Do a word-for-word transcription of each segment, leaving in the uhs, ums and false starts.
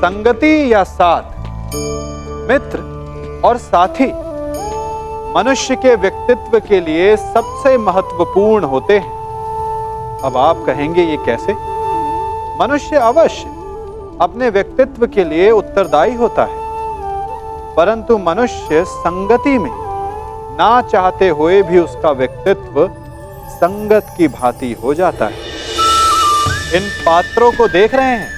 संगति या साथ, मित्र और साथी मनुष्य के व्यक्तित्व के लिए सबसे महत्वपूर्ण होते हैं। अब आप कहेंगे ये कैसे? मनुष्य अवश्य अपने व्यक्तित्व के लिए उत्तरदायी होता है, परंतु मनुष्य संगति में ना चाहते हुए भी उसका व्यक्तित्व संगत की भांति हो जाता है। इन पात्रों को देख रहे हैं?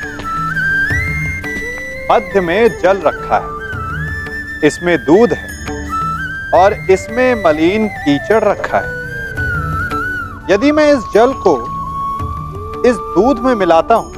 मध्य में जल रखा है, इसमें दूध है और इसमें मलिन कीचड़ रखा है। यदि मैं इस जल को इस दूध में मिलाता हूं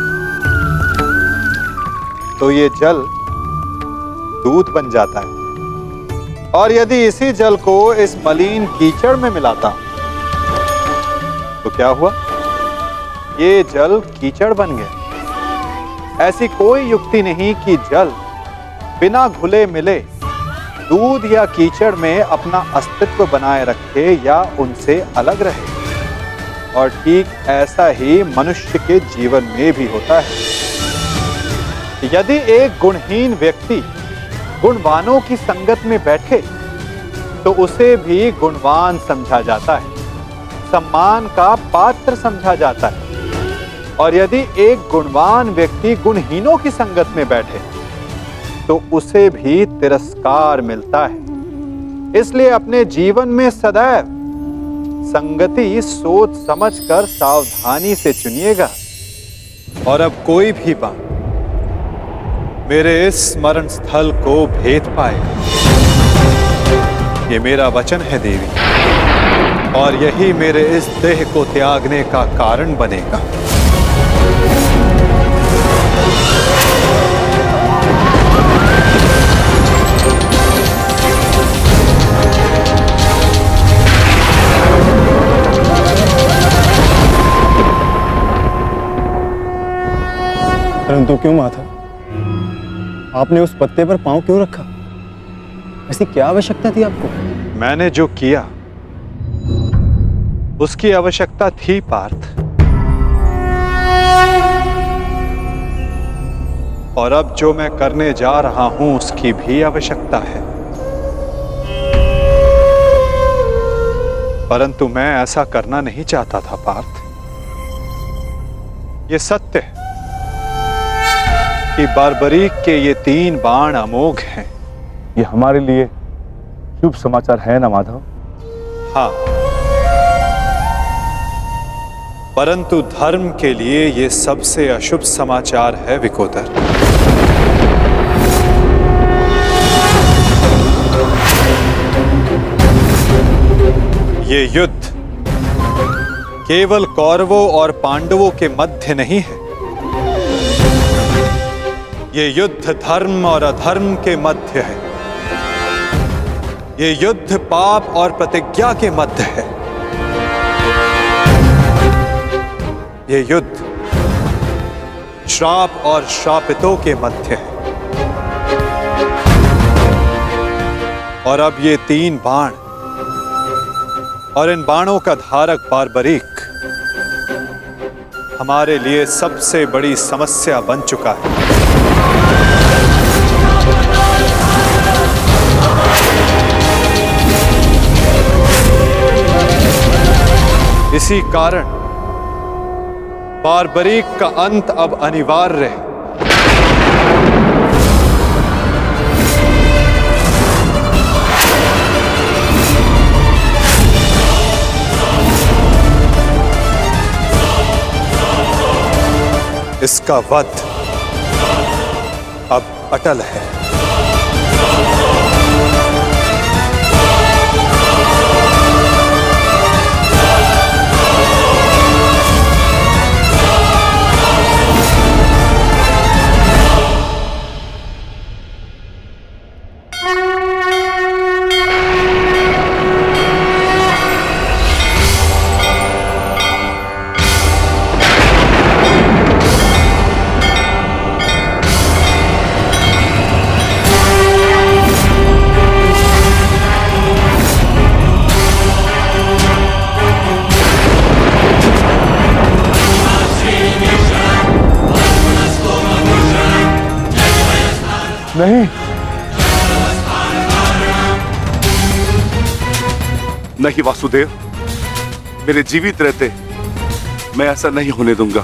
तो ये जल दूध बन जाता है, और यदि इसी जल को इस मलिन कीचड़ में मिलाता हूं तो क्या हुआ? ये जल कीचड़ बन गया। ऐसी कोई युक्ति नहीं कि जल बिना घुले मिले दूध या कीचड़ में अपना अस्तित्व बनाए रखे या उनसे अलग रहे। और ठीक ऐसा ही मनुष्य के जीवन में भी होता है। यदि एक गुणहीन व्यक्ति गुणवानों की संगत में बैठे तो उसे भी गुणवान समझा जाता है, सम्मान का पात्र समझा जाता है। और यदि एक गुणवान व्यक्ति गुणहीनों की संगत में बैठे तो उसे भी तिरस्कार मिलता है। इसलिए अपने जीवन में सदैव संगति सोच समझकर सावधानी से चुनिएगा। और अब कोई भी बात मेरे इस स्मरण स्थल को भेद पाएगा। ये मेरा वचन है देवी, और यही मेरे इस देह को त्यागने का कारण बनेगा। परंतु क्यों माता, आपने उस पत्ते पर पांव क्यों रखा? ऐसी क्या आवश्यकता थी आपको? मैंने जो किया उसकी आवश्यकता थी पार्थ, और अब जो मैं करने जा रहा हूं उसकी भी आवश्यकता है। परंतु मैं ऐसा करना नहीं चाहता था पार्थ। ये सत्य है कि बार्बरीक के ये तीन बाण अमोघ हैं। ये हमारे लिए शुभ समाचार है ना माधव? हाँ, परंतु धर्म के लिए ये सबसे अशुभ समाचार है विकोदर। ये युद्ध केवल कौरवों और पांडवों के मध्य नहीं है, ये युद्ध धर्म और अधर्म के मध्य है। ये युद्ध पाप और प्रतिज्ञा के मध्य है। ये युद्ध श्राप और श्रापितों के मध्य है। और अब ये तीन बाण और इन बाणों का धारक बार्बरीक हमारे लिए सबसे बड़ी समस्या बन चुका है। इसी कारण बार्बरीक का अंत अब अनिवार्य है। इसका वध अब अटल है। नहीं नहीं वासुदेव, मेरे जीवित रहते मैं ऐसा नहीं होने दूंगा।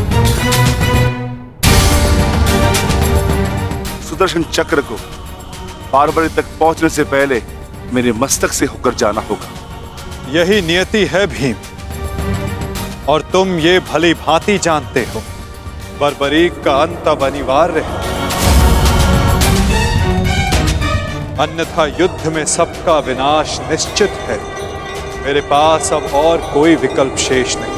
सुदर्शन चक्र को बारबरी तक पहुंचने से पहले मेरे मस्तक से होकर जाना होगा। यही नियति है भीम, और तुम ये भली भांति जानते हो। बर्बरीक का अंत अब अनिवार्य है, अन्यथा युद्ध में सबका विनाश निश्चित है। मेरे पास अब और कोई विकल्प शेष नहीं।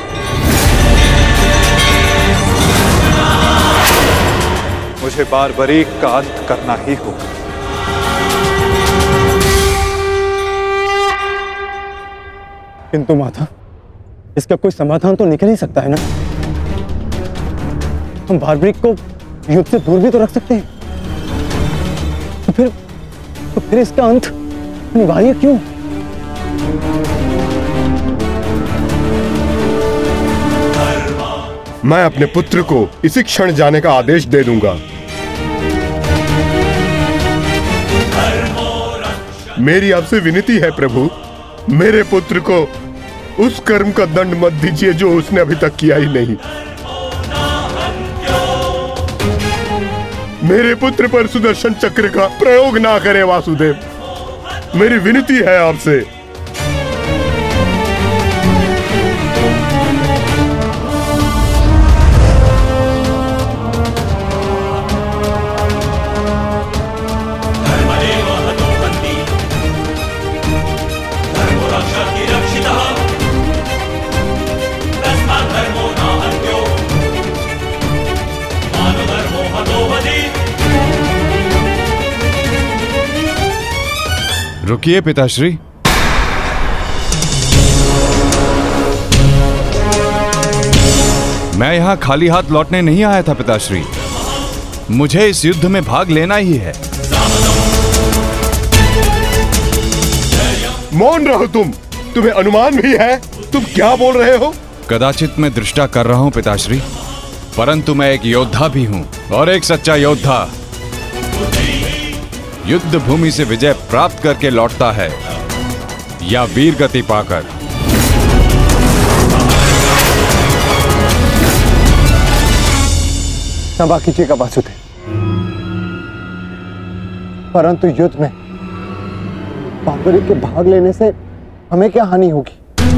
मुझे बारबरीक का अंत करना ही होगा। किंतु माता, इसका कोई समाधान तो निकल ही सकता है ना। हम बारबरीक को युद्ध से दूर भी तो रख सकते हैं। तो फिर तो फिर इसका अंत अनिवार्य क्यों? मैं अपने पुत्र को इसी क्षण जाने का आदेश दे दूंगा। मेरी आपसे विनती है प्रभु, मेरे पुत्र को उस कर्म का दंड मत दीजिए जो उसने अभी तक किया ही नहीं। मेरे पुत्र पर सुदर्शन चक्र का प्रयोग ना करें वासुदेव, मेरी विनती है आपसे। रुकिए पिताश्री। मैं यहां खाली हाथ लौटने नहीं आया था पिताश्री, मुझे इस युद्ध में भाग लेना ही है। मौन रहो तुम, तुम्हें अनुमान भी है तुम क्या बोल रहे हो? कदाचित मैं दृष्टा कर रहा हूं पिताश्री, परंतु मैं एक योद्धा भी हूं, और एक सच्चा योद्धा युद्ध भूमि से विजय प्राप्त करके लौटता है या वीर गति पाकर। क्षमा कीजिएगा वासुदेव, परंतु युद्ध में बारबरीक के भाग लेने से हमें क्या हानि होगी?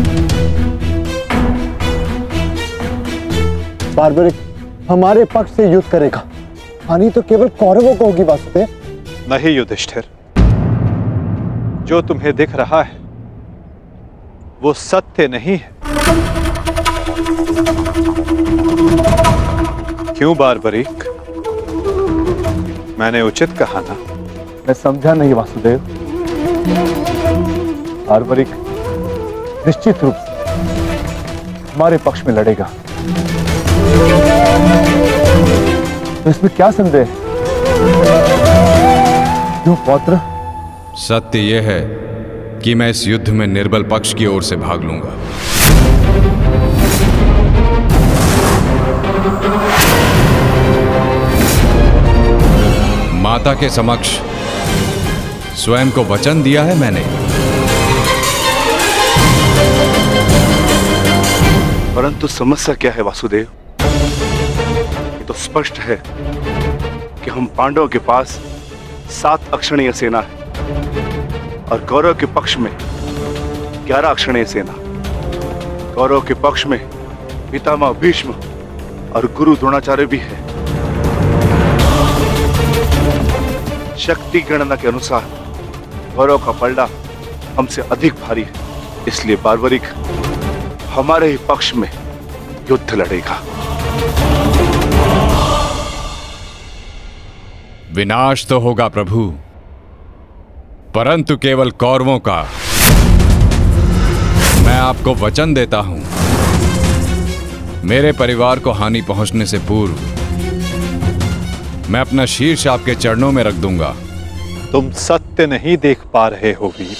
बारबरीक हमारे पक्ष से युद्ध करेगा, हानि तो केवल कौरवों को होगी वासुदेव। नहीं युधिष्ठिर, जो तुम्हें दिख रहा है वो सत्य नहीं है। क्यों बारबरीक, मैंने उचित कहा ना? मैं समझा नहीं वासुदेव। बारबरीक निश्चित रूप से हमारे पक्ष में लड़ेगा, तो इसमें क्या संदेह है? क्यों पौत्र? सत्य यह है कि मैं इस युद्ध में निर्बल पक्ष की ओर से भाग लूंगा। माता के समक्ष स्वयं को वचन दिया है मैंने। परंतु समस्या क्या है वासुदेव? ये तो स्पष्ट है कि हम पांडवों के पास सात अक्षणीय सेना है और कौरव के पक्ष में ग्यारह अक्षणीय सेना। कौरव के पक्ष में पितामह भीष्म और गुरु द्रोणाचार्य भी है। शक्ति गणना के अनुसार कौरव का पलड़ा हमसे अधिक भारी है, इसलिए बारबरीक हमारे ही पक्ष में युद्ध लड़ेगा। विनाश तो होगा प्रभु, परंतु केवल कौरवों का। मैं आपको वचन देता हूं, मेरे परिवार को हानि पहुंचने से पूर्व मैं अपना शीर्ष आपके चरणों में रख दूंगा। तुम सत्य नहीं देख पा रहे हो वीर।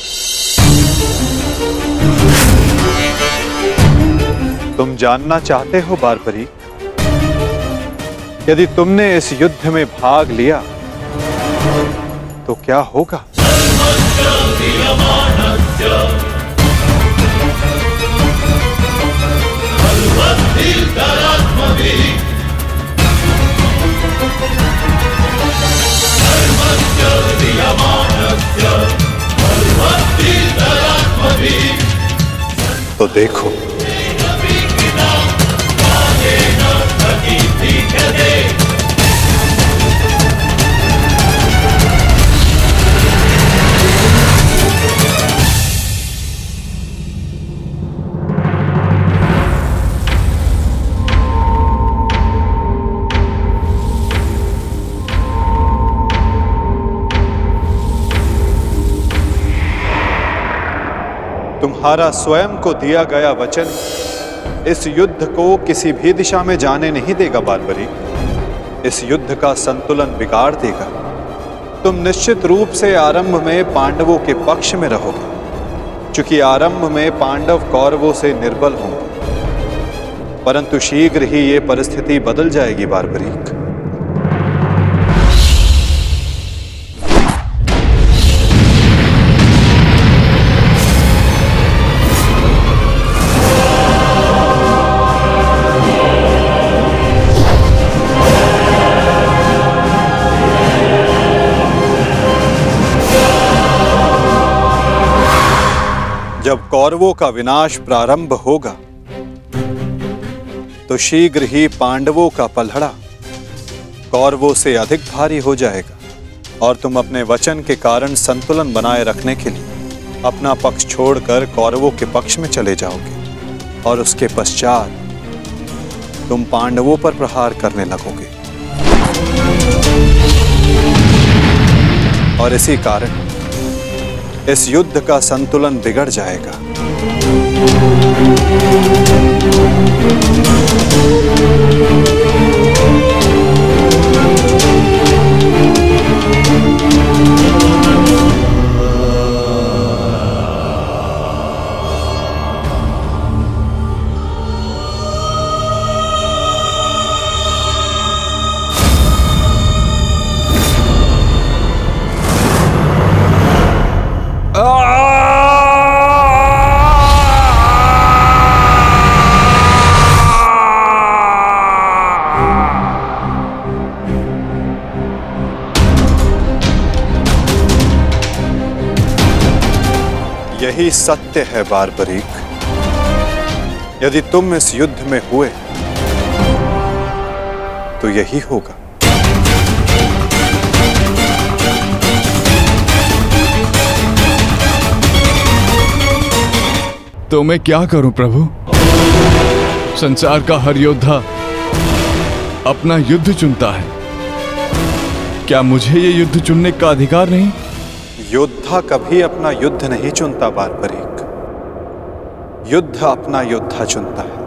तुम जानना चाहते हो बारबरीक, यदि तुमने इस युद्ध में भाग लिया तो क्या होगा? तो देखो, तुम्हारा स्वयं को दिया गया वचन इस युद्ध को किसी भी दिशा में जाने नहीं देगा बारबरी। इस युद्ध का संतुलन बिगाड़ देगा। तुम निश्चित रूप से आरंभ में पांडवों के पक्ष में रहोगे, क्योंकि आरंभ में पांडव कौरवों से निर्बल होंगे, परंतु शीघ्र ही ये परिस्थिति बदल जाएगी बारबरीक। जब कौरवों का विनाश प्रारंभ होगा तो शीघ्र ही पांडवों का पलड़ा कौरवों से अधिक भारी हो जाएगा और तुम अपने वचन के कारण संतुलन बनाए रखने के लिए अपना पक्ष छोड़कर कौरवों के पक्ष में चले जाओगे और उसके पश्चात तुम पांडवों पर प्रहार करने लगोगे। और इसी कारण इस युद्ध का संतुलन बिगड़ जाएगा। यही सत्य है बारबरीक। यदि तुम इस युद्ध में हुए तो यही होगा। तो मैं क्या करूं प्रभु? संसार का हर योद्धा अपना युद्ध चुनता है, क्या मुझे ये युद्ध चुनने का अधिकार नहीं? योद्धा कभी अपना युद्ध नहीं चुनता बारबरीक, युद्ध अपना योद्धा चुनता है।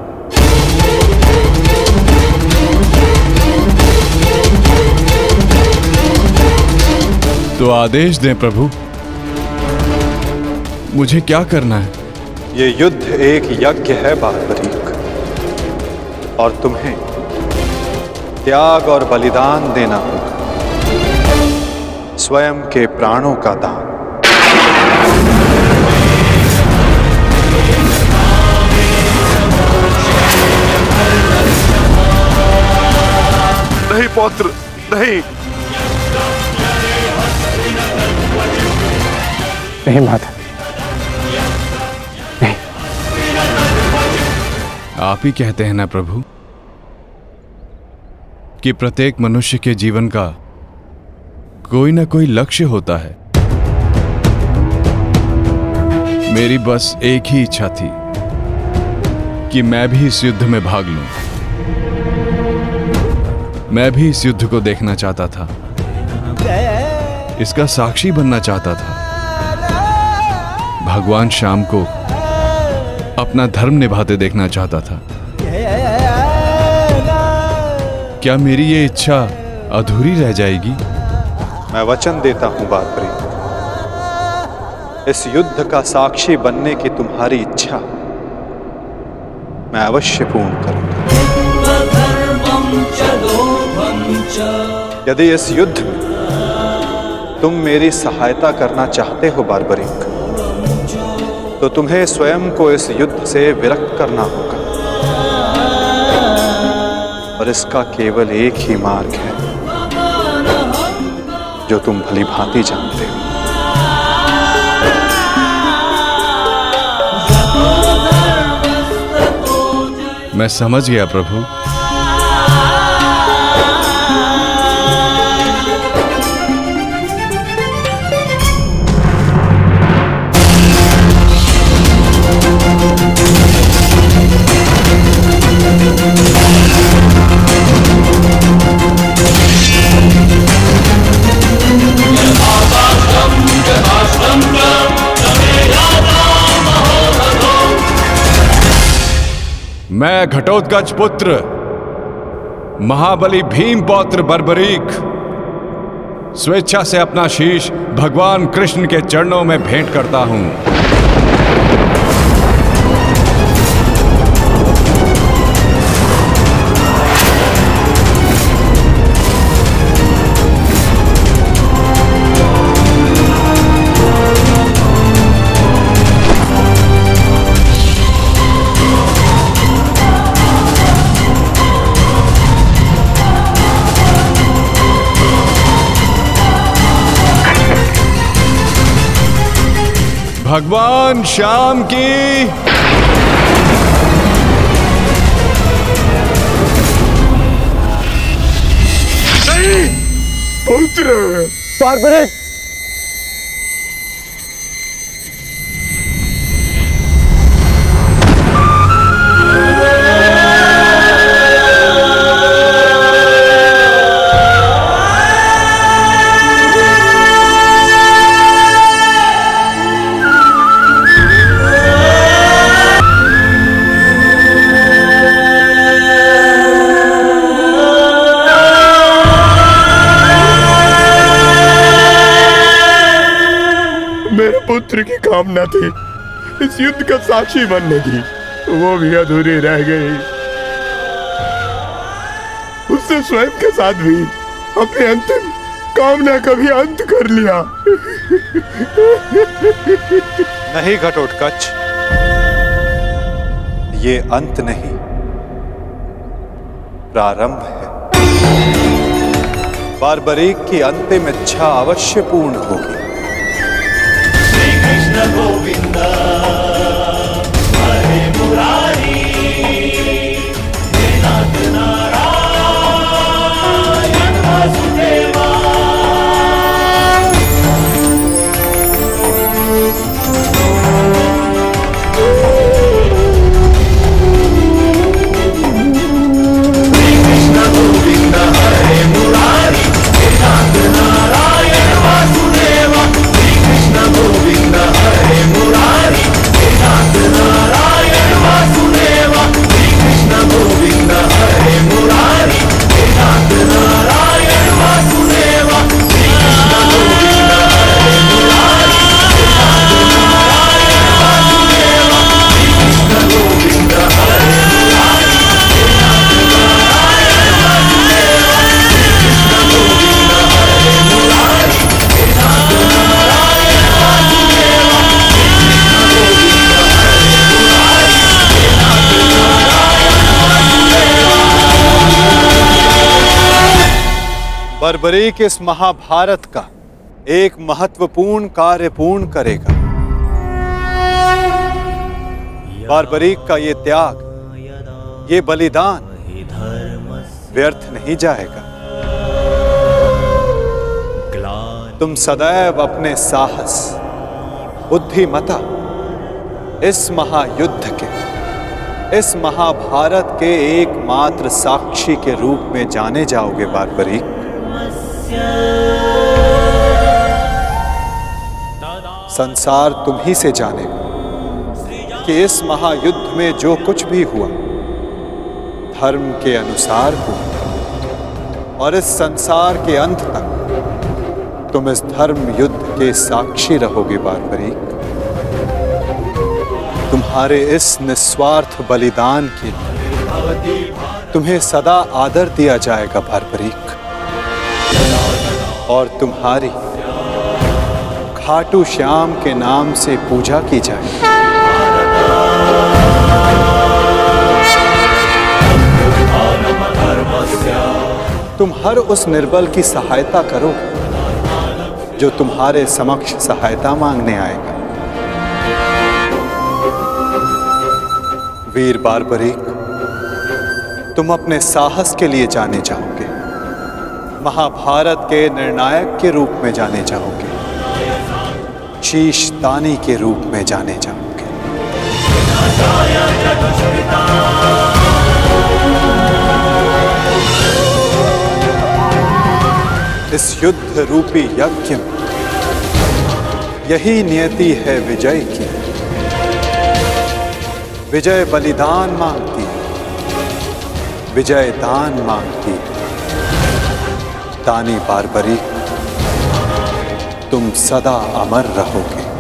तो आदेश दें प्रभु, मुझे क्या करना है? ये युद्ध एक यज्ञ है बारबरीक, और तुम्हें त्याग और बलिदान देना होगा, स्वयं के प्राणों का दान। नहीं पौत्र, नहीं। नहीं माता, नहीं। आप ही कहते हैं ना प्रभु कि प्रत्येक मनुष्य के जीवन का कोई ना कोई लक्ष्य होता है। मेरी बस एक ही इच्छा थी कि मैं भी इस युद्ध में भाग लूं। मैं भी इस युद्ध को देखना चाहता था, इसका साक्षी बनना चाहता था, भगवान श्याम को अपना धर्म निभाते देखना चाहता था। क्या मेरी ये इच्छा अधूरी रह जाएगी? मैं वचन देता हूं बारबरी, इस युद्ध का साक्षी बनने की तुम्हारी इच्छा मैं अवश्य पूर्ण करूंगा। यदि इस युद्ध में तुम मेरी सहायता करना चाहते हो बार्बरिक, तो तुम्हें स्वयं को इस युद्ध से विरक्त करना होगा। और इसका केवल एक ही मार्ग है जो तुम भली भांति जानते हो। मैं समझ गया प्रभु। मैं घटोत्कच पुत्र महाबली भीम पौत्र बर्बरीक स्वेच्छा से अपना शीश भगवान कृष्ण के चरणों में भेंट करता हूं। भगवान श्याम की नहीं पुत्र बार्बरिक, पुत्र की कामना थी इस युद्ध का साक्षी बनने की, वो भी अधूरी रह गई। उसने स्वयं के साथ भी अपनी अंतिम कामना का भी अंत कर लिया। नहीं घटोत्कच, ये अंत नहीं, प्रारंभ है। बार्बरीक की अंतिम इच्छा अवश्य पूर्ण होगी। कृष्ण गोविंद हरे मुरारी, हे नाथ नारायण वासुदेवा। श्री कृष्ण गोविंद हरे मुरारी, हे नाथ नारायण वासुदेवा। श्री कृष्ण गोविंद हरे मुरारी, हे नाथ नारायण वासुदेवा। श्री कृष्ण गोविंद हरे मुरारी, हे नाथ नारायण वासुदेवा। श्री कृष्ण गोविंद हरे मुरारी, हे नाथ नारायण वासुदेवा। श्री कृष्ण गोविंद हरे मुरारी, हे नाथ नारायण वासुदेवा। श्री कृष्ण गोविंद हरे मुरारी, हे नाथ नारायण वासुदेवा। बर्बरीक इस महाभारत का एक महत्वपूर्ण कार्य पूर्ण करेगा। बार्बरीक का ये त्याग, ये बलिदान व्यर्थ नहीं जाएगा। तुम सदैव अपने साहस, बुद्धिमता, इस महायुद्ध के, इस महाभारत के एकमात्र साक्षी के रूप में जाने जाओगे बार्बरीक। संसार तुम ही से जानेगा कि इस महायुद्ध में जो कुछ भी हुआ धर्म के अनुसार हुआ, और इस संसार के अंत तक तुम इस धर्म युद्ध के साक्षी रहोगे बार्बरीक। तुम्हारे इस निस्वार्थ बलिदान के लिए तुम्हें सदा आदर दिया जाएगा बार्बरीक, और तुम्हारी खाटू श्याम के नाम से पूजा की जाए। तुम हर उस निर्बल की सहायता करो जो तुम्हारे समक्ष सहायता मांगने आएगा। वीर बारबरीक, तुम अपने साहस के लिए जाने जाओगे, महाभारत के निर्णायक के रूप में जाने जाओगे, शीश दानी के रूप में जाने जाओगे। इस युद्ध रूपी यज्ञ में यही नियति है विजय की। विजय बलिदान मांगती है, विजय दान मांगती है। दानी बारबरीक, तुम सदा अमर रहोगे।